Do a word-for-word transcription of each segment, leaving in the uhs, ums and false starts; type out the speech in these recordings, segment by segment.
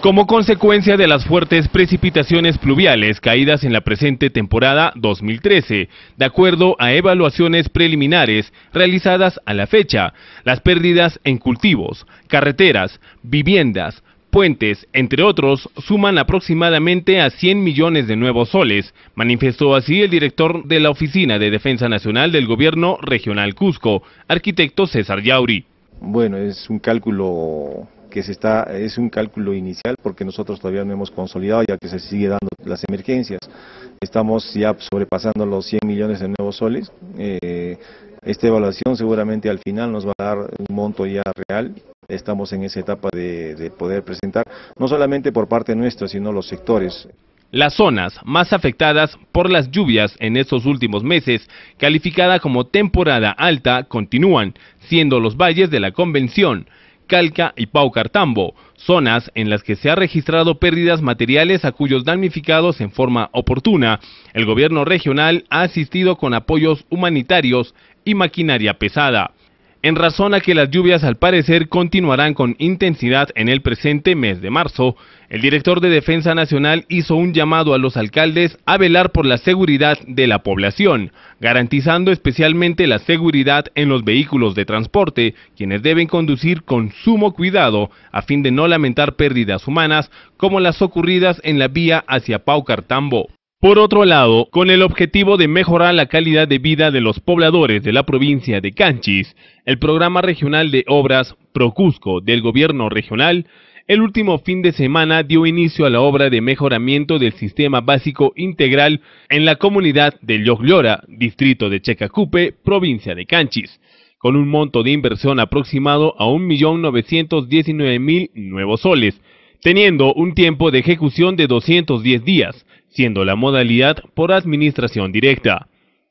Como consecuencia de las fuertes precipitaciones pluviales caídas en la presente temporada dos mil trece, de acuerdo a evaluaciones preliminares realizadas a la fecha, las pérdidas en cultivos, carreteras, viviendas, puentes, entre otros, suman aproximadamente a cien millones de nuevos soles, manifestó así el director de la Oficina de Defensa Nacional del Gobierno Regional Cusco, arquitecto César Yauri. Bueno, es un cálculo que se está, es un cálculo inicial porque nosotros todavía no hemos consolidado, ya que se sigue dando las emergencias. Estamos ya sobrepasando los cien millones de nuevos soles. Eh, esta evaluación seguramente al final nos va a dar un monto ya real. Estamos en esa etapa de, de poder presentar, no solamente por parte nuestra, sino los sectores. Las zonas más afectadas por las lluvias en estos últimos meses, calificada como temporada alta, continúan siendo los valles de la Convención, Calca y Paucartambo, zonas en las que se ha registrado pérdidas materiales a cuyos damnificados en forma oportuna, el gobierno regional ha asistido con apoyos humanitarios y maquinaria pesada. En razón a que las lluvias al parecer continuarán con intensidad en el presente mes de marzo, el director de Defensa Nacional hizo un llamado a los alcaldes a velar por la seguridad de la población, garantizando especialmente la seguridad en los vehículos de transporte, quienes deben conducir con sumo cuidado a fin de no lamentar pérdidas humanas como las ocurridas en la vía hacia Paucartambo. Por otro lado, con el objetivo de mejorar la calidad de vida de los pobladores de la provincia de Canchis, el Programa Regional de Obras ProCusco del Gobierno Regional, el último fin de semana dio inicio a la obra de mejoramiento del Sistema Básico Integral en la comunidad de Lloglora, distrito de Checacupe, provincia de Canchis, con un monto de inversión aproximado a un millón novecientos diecinueve mil nuevos soles, teniendo un tiempo de ejecución de doscientos diez días, siendo la modalidad por administración directa.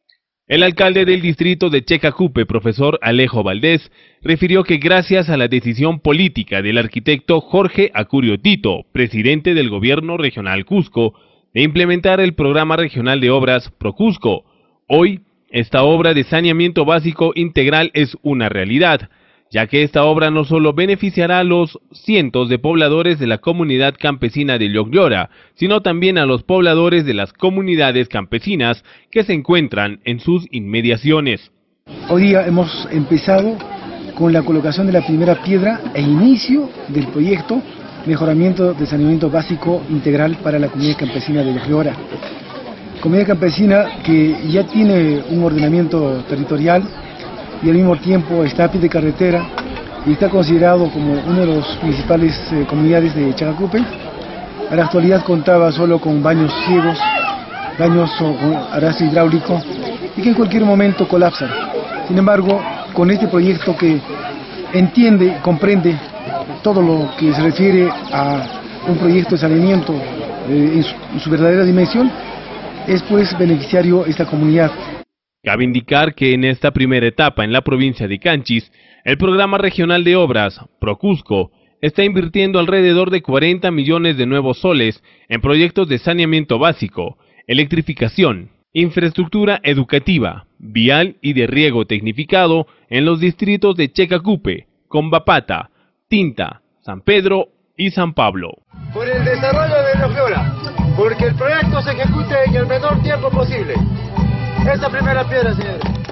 El alcalde del distrito de Checacupe, profesor Alejo Valdés, refirió que gracias a la decisión política del arquitecto Jorge Acurio Tito, presidente del gobierno regional Cusco, de implementar el programa regional de obras ProCusco, hoy esta obra de saneamiento básico integral es una realidad, ya que esta obra no solo beneficiará a los cientos de pobladores de la comunidad campesina de Lloglora, sino también a los pobladores de las comunidades campesinas que se encuentran en sus inmediaciones. Hoy día hemos empezado con la colocación de la primera piedra e inicio del proyecto Mejoramiento de Saneamiento Básico Integral para la Comunidad Campesina de Lloglora. Comunidad campesina que ya tiene un ordenamiento territorial y al mismo tiempo está a pie de carretera y está considerado como una de las principales eh, comunidades de Checacupe. A la actualidad contaba solo con baños ciegos, baños con arrastre hidráulico y que en cualquier momento colapsan. Sin embargo, con este proyecto que entiende, comprende todo lo que se refiere a un proyecto de saneamiento eh, en, su, en su verdadera dimensión, es pues beneficiario esta comunidad. Cabe indicar que en esta primera etapa en la provincia de Canchis, el Programa Regional de Obras, ProCusco, está invirtiendo alrededor de cuarenta millones de nuevos soles en proyectos de saneamiento básico, electrificación, infraestructura educativa, vial y de riego tecnificado en los distritos de Checacupe, Combapata, Tinta, San Pedro y San Pablo. Por el desarrollo de Lloglora, porque el proyecto se ejecute en el menor tiempo posible. Esa primera piedra, señores.